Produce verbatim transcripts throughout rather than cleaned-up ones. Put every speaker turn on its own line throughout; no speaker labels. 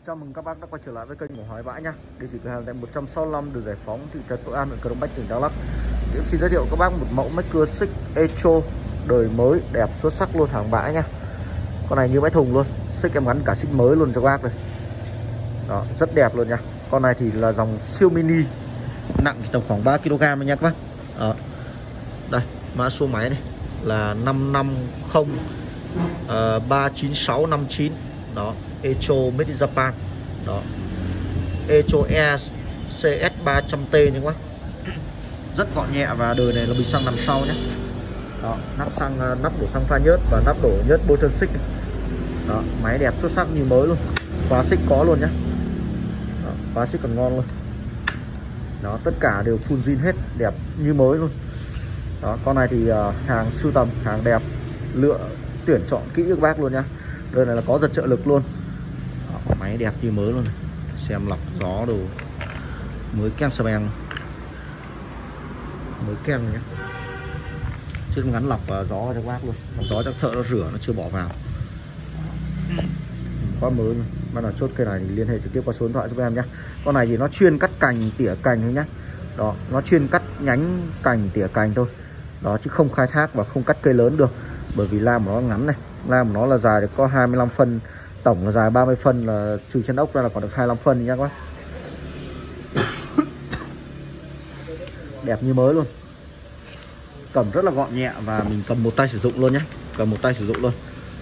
Chào mừng các bác đã quay trở lại với kênh của Hoài Bãi nhá. Địa chỉ cửa hàng tại một trăm sáu mươi lăm đường Giải Phóng, thị trấn Phước An, huyện Crong Bách, tỉnh Đắk Lắk. Em xin giới thiệu các bác một mẫu máy cưa xích Echo đời mới, đẹp xuất sắc luôn, hàng bãi nhá. Con này như máy thùng luôn, xích em gắn cả xích mới luôn cho các bác này. Đó, rất đẹp luôn nha. Con này thì là dòng siêu mini, nặng tầm khoảng ba ki lô gam nha các bác. Đó. Đây, mã số máy này là năm năm không ba chín sáu năm chín. Đó, Echo made in Japan. Đó, Echo E C S ba trăm T nha các bác. Rất gọn nhẹ và đời này là bình xăng nằm sau nhé. Đó, nắp xăng, nắp đổ xăng pha nhớt và nắp đổ nhớt bôi trơn xích. Đó, máy đẹp xuất sắc như mới luôn. Khóa xích có luôn nhé. Đó, khóa xích còn ngon luôn. Đó, tất cả đều full zin hết, đẹp như mới luôn. Đó, con này thì uh, hàng sưu tầm, hàng đẹp, lựa tuyển chọn kỹ các bác luôn nhá. Đây này là có giật trợ lực luôn. Đó, máy đẹp như mới luôn này. Xem lọc gió đồ mới kem sờ beng, mới kem nhé, chứ không gắn lọc uh, gió cho các bác luôn. Lọc gió chắc thợ nó rửa nó chưa bỏ vào. Quá mới luôn. Bác nào chốt cây này thì liên hệ trực tiếp qua số điện thoại giúp em nhé. Con này thì nó chuyên cắt cành, tỉa cành thôi nhé. Đó, nó chuyên cắt nhánh cành, tỉa cành thôi. Đó, chứ không khai thác và không cắt cây lớn được. Bởi vì lam của nó ngắn này, lam của nó là dài được có hai mươi lăm phân, tổng là dài ba mươi phân, là trừ chân ốc ra là còn được hai mươi lăm phân nha các bác. Đẹp như mới luôn. Cầm rất là gọn nhẹ và mình cầm một tay sử dụng luôn nhé. Cầm một tay sử dụng luôn.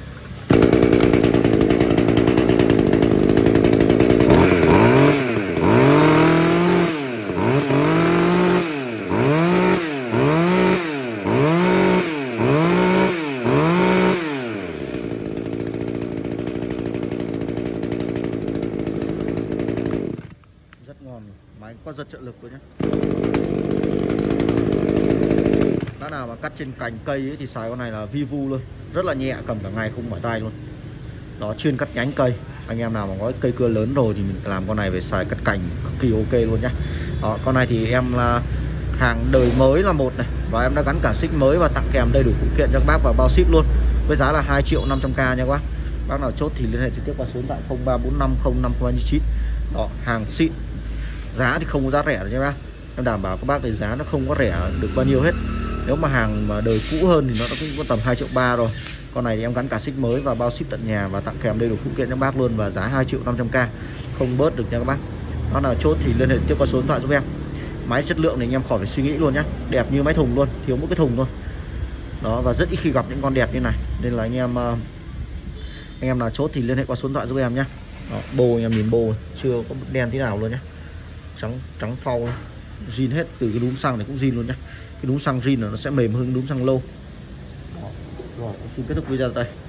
Rất ngon, máy có giật trợ lực luôn nhé. Bác nào mà cắt trên cành cây ấy thì xài con này là vi vu luôn, rất là nhẹ, cầm cả ngày không mỏi tay luôn. Đó, chuyên cắt nhánh cây. Anh em nào mà có cây cưa lớn rồi thì mình làm con này về xài cắt cành cực kỳ ok luôn nhé. Đó, con này thì em là hàng đời mới là một này, và em đã gắn cả xích mới và tặng kèm đầy đủ phụ kiện cho các bác và bao ship luôn, với giá là hai triệu năm trăm k nha các bác. Bác nào chốt thì liên hệ trực tiếp qua số điện thoại không ba bốn năm không năm không chín. Đó, hàng xịn, giá thì không có giá rẻ đâu nha bác. Em đảm bảo các bác thì giá nó không có rẻ được bao nhiêu hết. Nếu mà hàng mà đời cũ hơn thì nó cũng có tầm hai triệu ba rồi. Con này thì em gắn cả xích mới và bao ship tận nhà và tặng kèm đầy đủ phụ kiện cho bác luôn, và giá hai triệu năm trăm k, không bớt được nha các bác. Đó nào chốt thì liên hệ tiếp qua số điện thoại giúp em. Máy chất lượng thì anh em khỏi phải suy nghĩ luôn nhé, đẹp như máy thùng luôn, thiếu mỗi cái thùng thôi. Đó, và rất ít khi gặp những con đẹp như này, nên là anh em anh em nào chốt thì liên hệ qua số điện thoại giúp em nhé. Đó, bô anh em nhìn bô chưa có đen tí nào luôn nhé, trắng trắng phau, zin hết. Từ cái núm xăng này cũng zin luôn nhé. Cái núm xăng zin là nó sẽ mềm hơn núm xăng lâu. Đó. Rồi, xin kết thúc video tại đây.